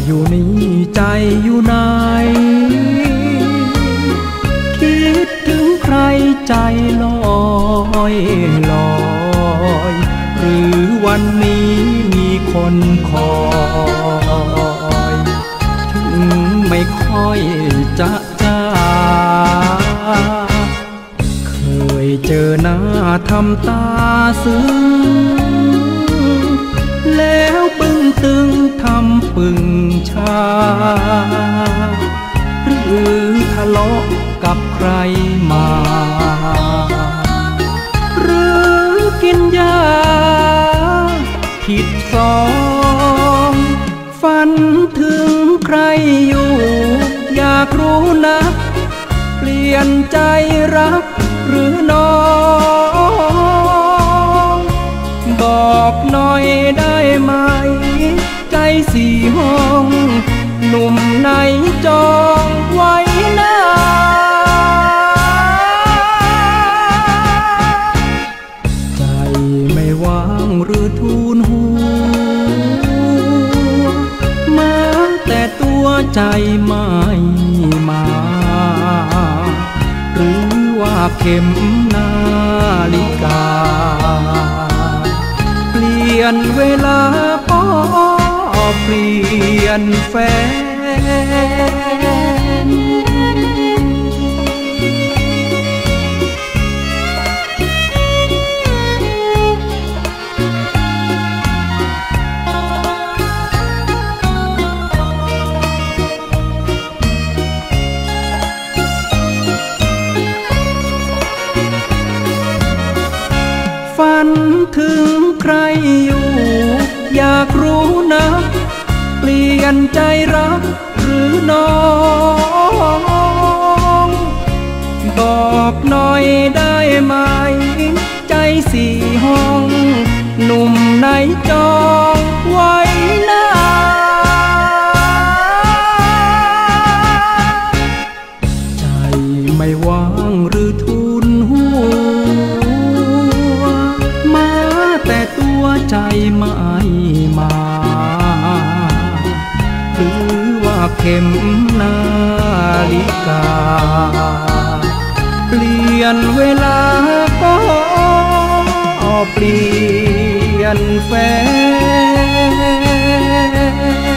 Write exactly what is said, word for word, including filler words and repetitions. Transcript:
อยู่นี่ใจอยู่ไหนคิดถึงใครใจลอยลอยหรือวันนี้มีคนคอยถึงไม่ค่อยจะจ้าเคยเจอหน้าทำตาซึ้งแล้วปึ้งตึงทำปึงชาหรือทะเลาะกับใครมาหรือกินยาผิดสองฝันถึงใครอยู่อยากรู้นะเปลี่ยนใจรักหรือน้องบอกหน่อยได้ไหมใจสี่ห้องหนุ่มไหนจองไว้นะใจไม่ว่างหรือทูลหัวมาแต่ตัวใจไม่มาหรือว่าเข็มนาฬิกาเปลี่ยนเวลาก็เปลี่ยนแฟนฝันถึงใครอยู่อยากรู้นะเปลี่ยนใจรักหรือน้องบอกหน่อยได้ไหมใจสี่ห้องหนุ่มไหนจองไว้นะใจไม่ว่างหรือทูลหัวมาแต่ตัวใจไม่มาหรือว่าเข็มนาฬิกาเปลี่ยนเวลาก็เปลี่ยนแฟน